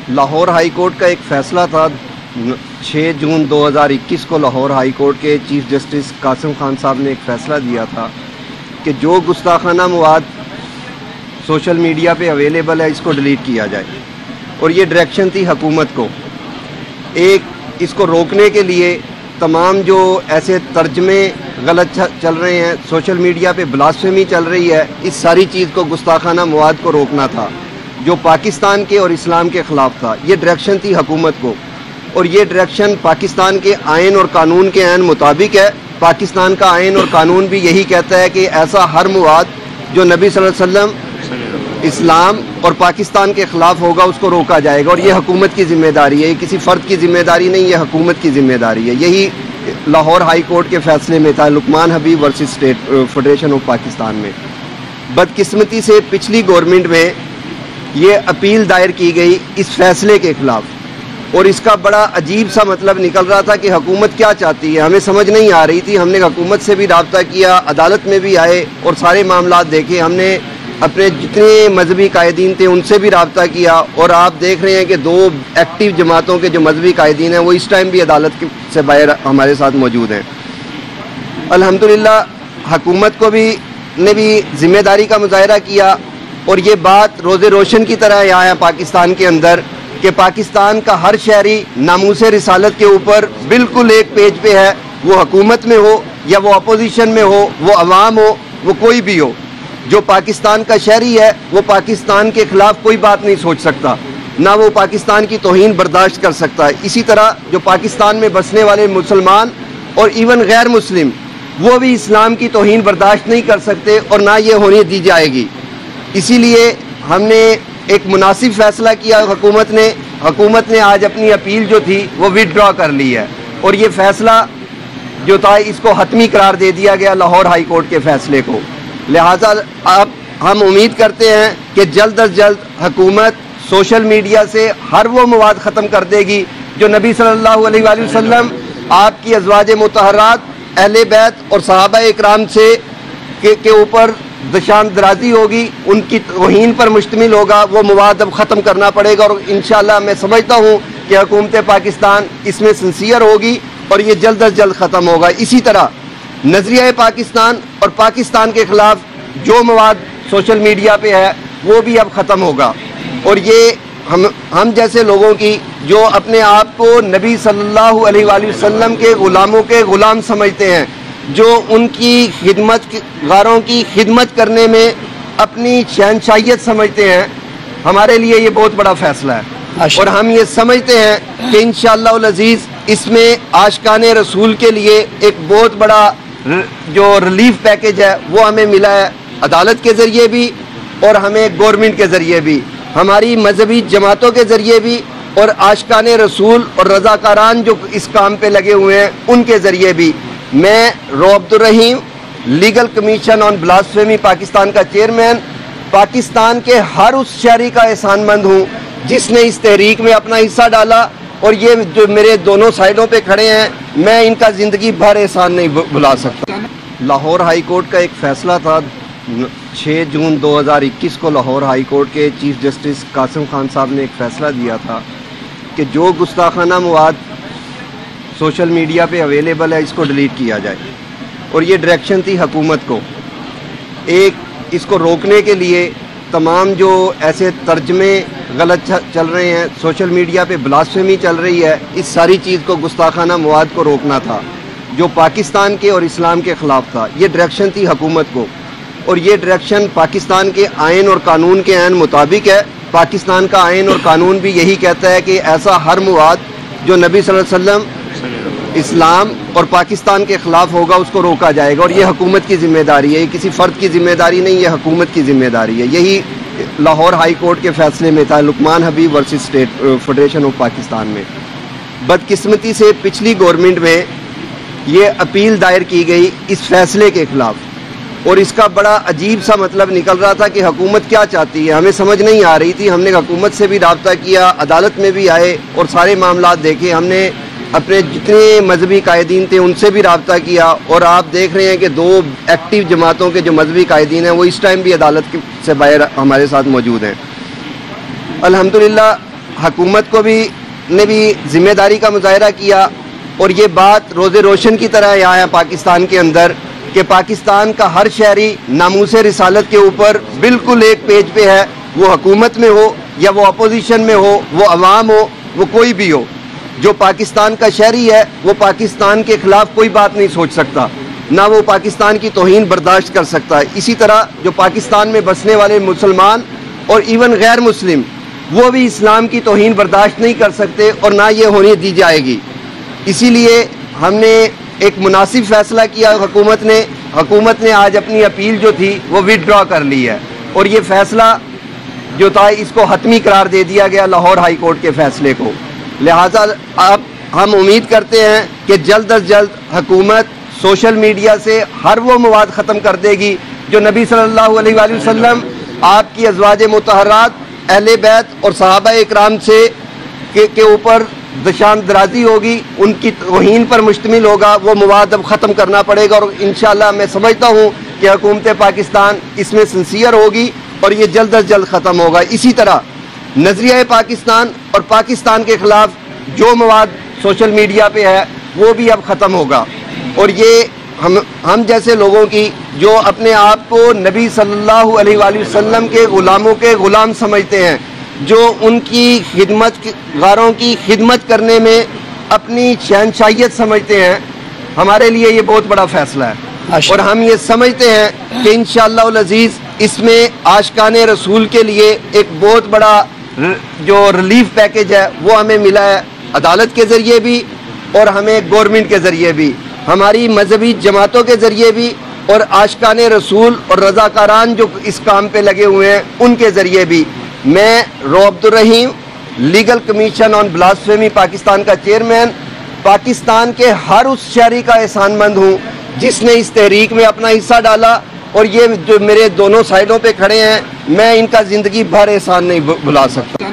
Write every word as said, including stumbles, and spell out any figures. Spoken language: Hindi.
लाहौर हाई कोर्ट का एक फ़ैसला था छह जून दो हज़ार इक्कीस को लाहौर हाई कोर्ट के चीफ जस्टिस कासिम खान साहब ने एक फ़ैसला दिया था कि जो गुस्ताखाना मवाद सोशल मीडिया पे अवेलेबल है इसको डिलीट किया जाए। और ये डायरेक्शन थी हुकूमत को। एक इसको रोकने के लिए तमाम जो ऐसे तर्जमे गलत चल रहे हैं, सोशल मीडिया पे ब्लास्फेमी चल रही है, इस सारी चीज़ को गुस्ताखाना मवाद को रोकना था जो पाकिस्तान के और इस्लाम के ख़िलाफ़ था। ये डायरेक्शन थी हुकूमत को और ये डायरेक्शन पाकिस्तान के आइन और कानून के आइन मुताबिक है। पाकिस्तान का आइन और कानून भी यही कहता है कि ऐसा हर मवाद जो नबी सल्लल्लाहु अलैहि वसल्लम, इस्लाम और पाकिस्तान के ख़िलाफ़ होगा उसको रोका जाएगा। और ये हुकूमत की ज़िम्मेदारी है, ये किसी फ़र्द की ज़िम्मेदारी नहीं, ये हुकूमत की ज़िम्मेदारी है। यही लाहौर हाई कोर्ट के फ़ैसले में था, Luqman Habib versus state federation of Pakistan में। बदकिस्मती से पिछली गवर्नमेंट में ये अपील दायर की गई इस फैसले के ख़िलाफ़ और इसका बड़ा अजीब सा मतलब निकल रहा था कि हुकूमत क्या चाहती है, हमें समझ नहीं आ रही थी। हमने हुकूमत से भी रब्ता किया, अदालत में भी आए और सारे मामला देखे। हमने अपने जितने मजहबी कायदीन थे उनसे भी रब्ता किया और आप देख रहे हैं कि दो एक्टिव जमातों के जो मजहबी कायदीन हैं वो इस टाइम भी अदालत से बाहर हमारे साथ मौजूद हैं। अल्हम्दुलिल्लाह हुकूमत को भी ने भी ज़िम्मेदारी का मुजाहरा किया और ये बात रोज़े रोशन की तरह यहाँ है पाकिस्तान के अंदर कि पाकिस्तान का हर शहरी नामूसे रिसालत के ऊपर बिल्कुल एक पेज पे है, वो हुकूमत में हो या वो अपोजिशन में हो, वो अवाम हो, वो कोई भी हो। जो पाकिस्तान का शहरी है वो पाकिस्तान के ख़िलाफ़ कोई बात नहीं सोच सकता, ना वो पाकिस्तान की तौहीन बर्दाश्त कर सकता है। इसी तरह जो पाकिस्तान में बसने वाले मुसलमान और इवन गैर मुस्लिम वो भी इस्लाम की तौहीन बर्दाश्त नहीं कर सकते और ना ये होने दी जाएगी। इसीलिए हमने एक मुनासिब फ़ैसला किया। हुकूमत ने हुकूमत ने आज अपनी अपील जो थी वो विदड्रॉ कर ली है और ये फ़ैसला जो था इसको हतमी करार दे दिया गया लाहौर हाई कोर्ट के फ़ैसले को। लिहाजा अब हम उम्मीद करते हैं कि जल्द अज जल्द हुकूमत सोशल मीडिया से हर वो मवाद ख़त्म कर देगी जो नबी सल्लल्लाहु अलैहि वसल्लम, आपकी अज़वाज मुतहरात, अहले बैत और सहाबा इकराम से के ऊपर दशान दराजी होगी, उनकी तौहीन पर मुश्तमिल होगा। वो मवाद अब ख़त्म करना पड़ेगा और इंशाअल्लाह मैं समझता हूँ कि हुकूमत पाकिस्तान इसमें सिंसियर होगी और ये जल्द अज जल्द ख़त्म होगा। इसी तरह नज़रिया पाकिस्तान और पाकिस्तान के ख़िलाफ़ जो मवाद सोशल मीडिया पे है वो भी अब ख़त्म होगा। और ये हम हम जैसे लोगों की जो अपने आप को नबी सल्लल्लाहु अलैहि वसल्लम के ग़ुलामों के ग़ुलाम समझते हैं, जो उनकी खिदमत गारों की खिदमत करने में अपनी शहनशाहियत समझते हैं, हमारे लिए ये बहुत बड़ा फ़ैसला है। और हम ये समझते हैं कि इंशाअल्लाह अज़ीज़ इसमें आशिकाने रसूल के लिए एक बहुत बड़ा जो रिलीफ पैकेज है वो हमें मिला है, अदालत के ज़रिए भी और हमें गवर्नमेंट के ज़रिए भी, हमारी मजहबी जमातों के ज़रिए भी और आशिकाने रसूल और रज़ाकारान जो इस काम पे लगे हुए हैं उनके ज़रिए भी। मैं Rauf Abdul Rahim, legal commission on blasphemy Pakistan का चेयरमैन, पाकिस्तान के हर उस शहरी का एहसानमंद हूँ जिसने इस तहरीक में अपना हिस्सा डाला। और ये जो मेरे दोनों साइडों पे खड़े हैं, मैं इनका ज़िंदगी भर एहसान नहीं भुला सकता। लाहौर हाई कोर्ट का एक फ़ैसला था छह जून दो हज़ार इक्कीस को लाहौर हाई कोर्ट के चीफ जस्टिस कासिम खान साहब ने एक फ़ैसला दिया था कि जो गुस्ताखाना मवाद सोशल मीडिया पे अवेलेबल है इसको डिलीट किया जाए। और ये डायरेक्शन थी हुकूमत को। एक इसको रोकने के लिए तमाम जो ऐसे तर्जमे गलत चल रहे हैं, सोशल मीडिया पे ब्लास्फेमी चल रही है, इस सारी चीज़ को गुस्ताखाना मवाद को रोकना था जो पाकिस्तान के और इस्लाम के ख़िलाफ़ था। ये डायरेक्शन थी हुकूमत को और ये डायरेक्शन पाकिस्तान के आइन और कानून के आइन मुताबिक है। पाकिस्तान का आइन और कानून भी यही कहता है कि ऐसा हर मवाद जो नबी सल्लल्लाहु अलैहि वसल्लम, इस्लाम और पाकिस्तान के ख़िलाफ़ होगा उसको रोका जाएगा। और ये हुकूमत की ज़िम्मेदारी है, ये किसी फ़र्द की ज़िम्मेदारी नहीं, ये हुकूमत की ज़िम्मेदारी है। यही लाहौर हाई कोर्ट के फ़ैसले में था, Luqman Habib versus state federation of Pakistan में। बदकिस्मती से पिछली गवर्नमेंट में ये अपील दायर की गई इस फैसले के ख़िलाफ़ और इसका बड़ा अजीब सा मतलब निकल रहा था कि हुकूमत क्या चाहती है, हमें समझ नहीं आ रही थी। हमने हुकूमत से भी रब्ता किया, अदालत में भी आए और सारे मामला देखे। हमने अपने जितने मजहबी कायदीन थे उनसे भी रब्ता किया और आप देख रहे हैं कि दो एक्टिव जमातों के जो मजहबी कायदीन हैं वो इस टाइम भी अदालत से बाहर हमारे साथ मौजूद हैं। अल्हम्दुलिल्लाह हुकूमत को भी ने भी जिम्मेदारी का मुजाहरा किया और ये बात रोज़े रोशन की तरह यहाँ है पाकिस्तान के अंदर कि पाकिस्तान का हर शहरी नामूसे रिसालत के ऊपर बिल्कुल एक पेज पे है, वो हुकूमत में हो या वो अपोजिशन में हो, वो अवाम हो, वो कोई भी हो। जो पाकिस्तान का शहरी है वो पाकिस्तान के ख़िलाफ़ कोई बात नहीं सोच सकता, ना वो पाकिस्तान की तौहीन बर्दाश्त कर सकता है। इसी तरह जो पाकिस्तान में बसने वाले मुसलमान और इवन गैर मुस्लिम, वो भी इस्लाम की तौहीन बर्दाश्त नहीं कर सकते और ना ये होने दी जाएगी। इसीलिए हमने एक मुनासिब फ़ैसला किया। हुकूमत ने हुकूमत ने आज अपनी अपील जो थी वो विदड्रॉ कर ली है और ये फ़ैसला जो था इसको हतमी करार दे दिया गया लाहौर हाई कोर्ट के फ़ैसले को। लिहाजा अब हम उम्मीद करते हैं कि जल्द अज जल्द हुकूमत सोशल मीडिया से हर वो मवाद ख़त्म कर देगी जो नबी सल्लल्लाहु अलैहि वसल्लम, आपकी अज़वाज मुतहरात, अहले बैत और सहाबा इकराम से के, के ऊपर दशान दराजी होगी, उनकी तौहीन पर मुश्तमिल होगा, वो मवाद अब ख़त्म करना पड़ेगा। और इंशाअल्लाह मैं समझता हूँ कि हुकूमत पाकिस्तान इसमें सिंसियर होगी और ये जल्द अज जल्द ख़त्म होगा। इसी तरह नज़रिया पाकिस्तान और पाकिस्तान के ख़िलाफ़ जो मवाद सोशल मीडिया पे है वो भी अब ख़त्म होगा। और ये हम हम जैसे लोगों की जो अपने आप को नबी सल्लल्लाहु अलैहि वसल्लम के ग़ुलामों के ग़ुलाम समझते हैं, जो उनकी खिदमत गारों की खिदमत करने में अपनी शहनशाहियत समझते हैं, हमारे लिए ये बहुत बड़ा फ़ैसला है। और हम ये समझते हैं कि इंशाअल्लाह अज़ीज़ इसमें आशिकाने रसूल के लिए एक बहुत बड़ा जो रिलीफ पैकेज है वो हमें मिला है, अदालत के ज़रिए भी और हमें गवर्नमेंट के ज़रिए भी, हमारी मजहबी जमातों के ज़रिए भी और आशिकाने रसूल और रज़ाकारान जो इस काम पे लगे हुए हैं उनके ज़रिए भी। मैं Rauf Abdul Rahim, legal commission on blasphemy Pakistan का चेयरमैन, पाकिस्तान के हर उस शहरी का एहसानमंद हूँ जिसने इस तहरीक में अपना हिस्सा डाला। और ये जो मेरे दोनों साइडों पे खड़े हैं, मैं इनका ज़िंदगी भर एहसान नहीं भुला सकता।